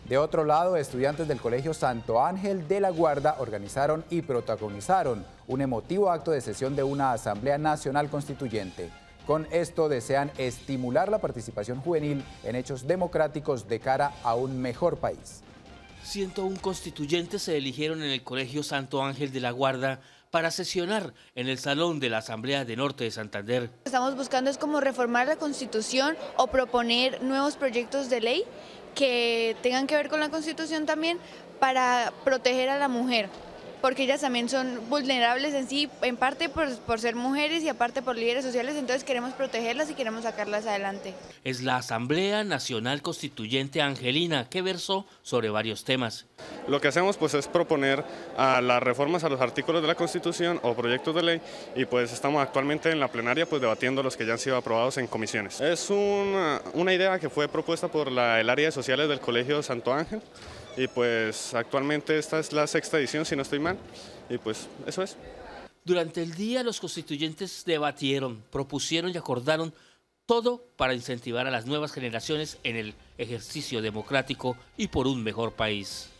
De otro lado, estudiantes del Colegio Santo Ángel de la Guarda organizaron y protagonizaron un emotivo acto de sesión de una Asamblea Nacional Constituyente. Con esto desean estimular la participación juvenil en hechos democráticos de cara a un mejor país. 101 constituyentes se eligieron en el Colegio Santo Ángel de la Guarda para sesionar en el Salón de la Asamblea de Norte de Santander. Lo que estamos buscando es como reformar la Constitución o proponer nuevos proyectos de ley que tengan que ver con la Constitución también para proteger a la mujer, porque ellas también son vulnerables en sí, en parte por ser mujeres y aparte por líderes sociales, entonces queremos protegerlas y queremos sacarlas adelante. Es la Asamblea Nacional Constituyente Angelina, que versó sobre varios temas. Lo que hacemos pues es proponer las reformas a los artículos de la Constitución o proyectos de ley y pues estamos actualmente en la plenaria pues debatiendo los que ya han sido aprobados en comisiones. Es una idea que fue propuesta por el área de sociales del Colegio Santo Ángel y pues actualmente esta es la 6ª edición si no estoy mal y pues eso es. Durante el día los constituyentes debatieron, propusieron y acordaron todo para incentivar a las nuevas generaciones en el ejercicio democrático y por un mejor país.